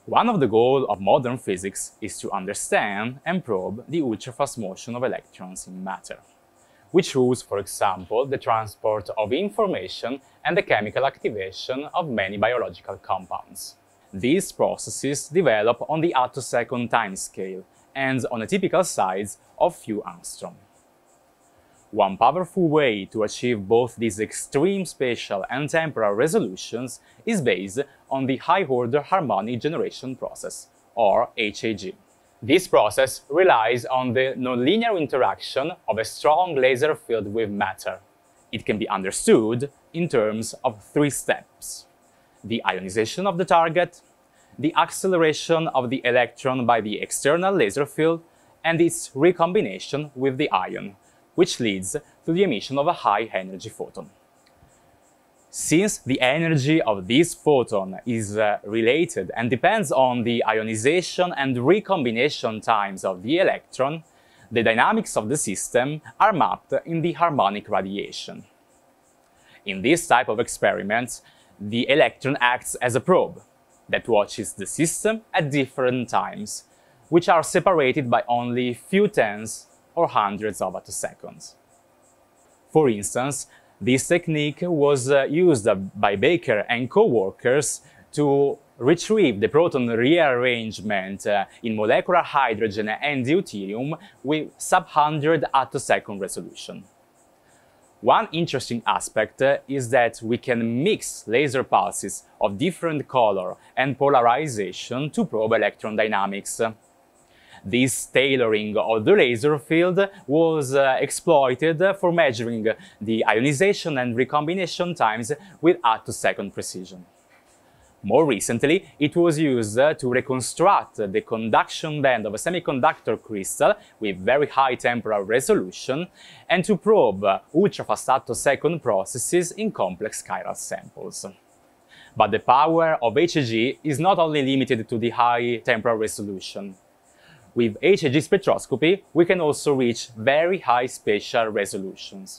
One of the goals of modern physics is to understand and probe the ultrafast motion of electrons in matter, which rules, for example, the transport of information and the chemical activation of many biological compounds. These processes develop on the attosecond timescale and on a typical size of few angstrom. One powerful way to achieve both these extreme spatial and temporal resolutions is based on the high-order harmonic generation process, or HAG. This process relies on the nonlinear interaction of a strong laser field with matter. It can be understood in terms of three steps: the ionization of the target, the acceleration of the electron by the external laser field, and its recombination with the ion, which leads to the emission of a high-energy photon. Since the energy of this photon is related and depends on the ionization and recombination times of the electron, the dynamics of the system are mapped in the harmonic radiation. In this type of experiments, the electron acts as a probe that watches the system at different times, which are separated by only few tens or hundreds of attoseconds. For instance, this technique was used by Baker and co-workers to retrieve the proton rearrangement in molecular hydrogen and deuterium with sub-100 attosecond resolution. One interesting aspect is that we can mix laser pulses of different color and polarization to probe electron dynamics. This tailoring of the laser field was exploited for measuring the ionization and recombination times with attosecond precision. More recently, it was used to reconstruct the conduction band of a semiconductor crystal with very high temporal resolution and to probe ultrafast attosecond processes in complex chiral samples. But the power of HAG is not only limited to the high temporal resolution. With HAG spectroscopy, we can also reach very high spatial resolutions.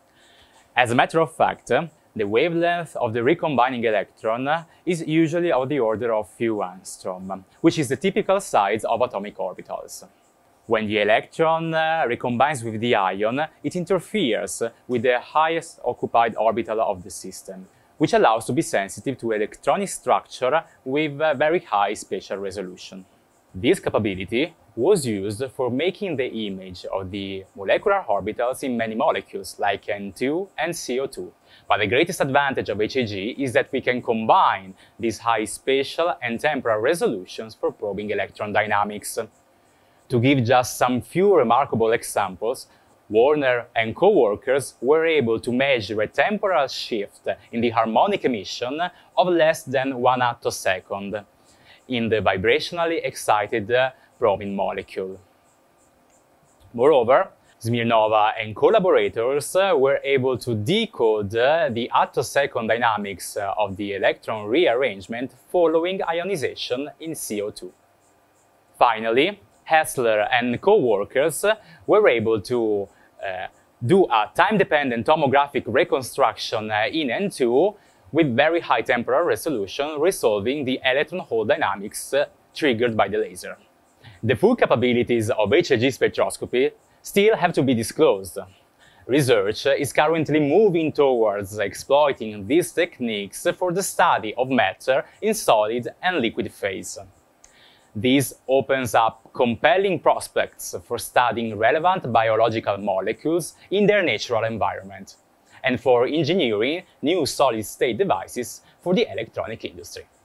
As a matter of fact, the wavelength of the recombining electron is usually of the order of few angstrom, which is the typical size of atomic orbitals. When the electron recombines with the ion, it interferes with the highest occupied orbital of the system, which allows to be sensitive to electronic structure with very high spatial resolution. This capability was used for making the image of the molecular orbitals in many molecules, like N2 and CO2. But the greatest advantage of HAG is that we can combine these high spatial and temporal resolutions for probing electron dynamics. To give just some few remarkable examples, Warner and co-workers were able to measure a temporal shift in the harmonic emission of less than 1 attosecond in the vibrationally excited probing molecule. Moreover, Smirnova and collaborators were able to decode the attosecond dynamics of the electron rearrangement following ionization in CO2. Finally, Hessler and co-workers were able to do a time-dependent tomographic reconstruction in N2 with very high temporal resolution, resolving the electron hole dynamics triggered by the laser. The full capabilities of HAG spectroscopy still have to be disclosed. Research is currently moving towards exploiting these techniques for the study of matter in solid and liquid phase. This opens up compelling prospects for studying relevant biological molecules in their natural environment, and for engineering new solid-state devices for the electronic industry.